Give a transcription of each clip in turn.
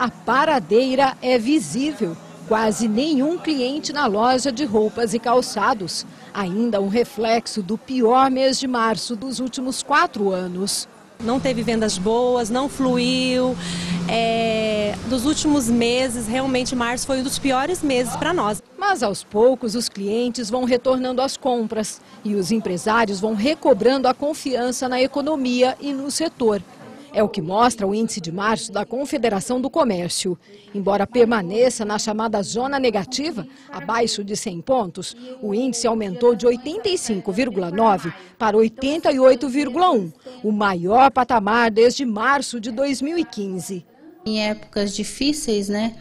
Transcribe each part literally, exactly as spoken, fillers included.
a paradeira é visível. Quase nenhum cliente na loja de roupas e calçados. Ainda um reflexo do pior mês de março dos últimos quatro anos. Não teve vendas boas, não fluiu. É, dos últimos meses, realmente março foi um dos piores meses para nós. Mas aos poucos os clientes vão retornando às compras e os empresários vão recobrando a confiança na economia e no setor. É o que mostra o índice de março da Confederação do Comércio. Embora permaneça na chamada zona negativa, abaixo de cem pontos, o índice aumentou de oitenta e cinco vírgula nove para oitenta e oito vírgula um, o maior patamar desde março de dois mil e quinze. Em épocas difíceis, né,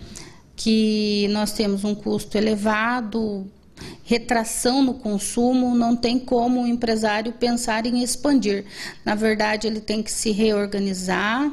que nós temos um custo elevado, retração no consumo, não tem como o empresário pensar em expandir. Na verdade, ele tem que se reorganizar,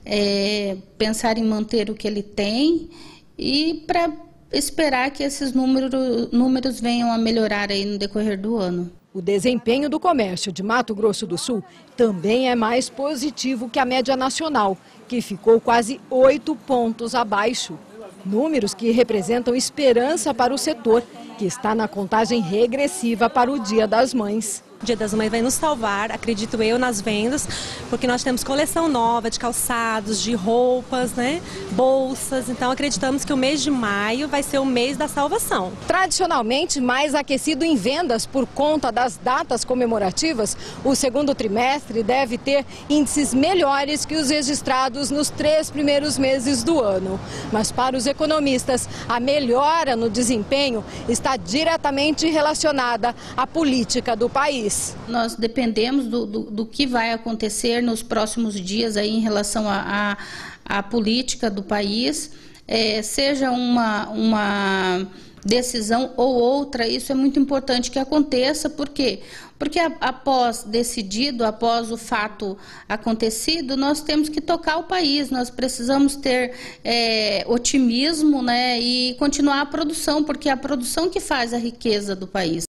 é, pensar em manter o que ele tem e para esperar que esses números, números venham a melhorar aí no decorrer do ano. O desempenho do comércio de Mato Grosso do Sul também é mais positivo que a média nacional, que ficou quase oito pontos abaixo. Números que representam esperança para o setor, que está na contagem regressiva para o Dia das Mães. O Dia das Mães vai nos salvar, acredito eu, nas vendas, porque nós temos coleção nova de calçados, de roupas, né, bolsas. Então acreditamos que o mês de maio vai ser o mês da salvação. Tradicionalmente mais aquecido em vendas por conta das datas comemorativas, o segundo trimestre deve ter índices melhores que os registrados nos três primeiros meses do ano. Mas para os economistas, a melhora no desempenho está diretamente relacionada à política do país. Nós dependemos do, do, do que vai acontecer nos próximos dias aí em relação à a, a, a política do país, é, seja uma, uma decisão ou outra, isso é muito importante que aconteça, por quê? Porque a, após decidido, após o fato acontecido, nós temos que tocar o país, nós precisamos ter é, otimismo, né, e continuar a produção, porque é a produção que faz a riqueza do país.